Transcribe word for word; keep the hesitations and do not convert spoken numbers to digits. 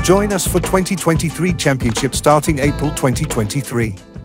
Join us for twenty twenty-three Championship starting April twenty twenty-three.